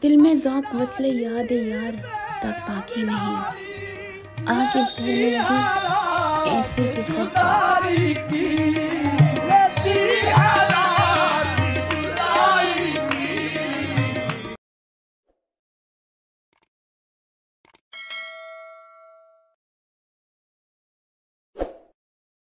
दिल में ज़ौक़ वस्ले याद यार तक बाकी नहीं। आग इस घर में अभी ऐसे के सब